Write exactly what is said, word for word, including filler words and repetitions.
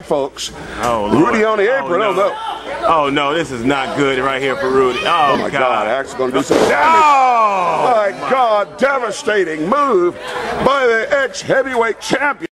folks. Oh, Rudy on the apron. Oh, Oh, no. Oh, no, this is not good right here for Rudy. Oh, Oh my God, God. Axel's going to do some damage. Oh, my God, devastating move by the ex-heavyweight champion.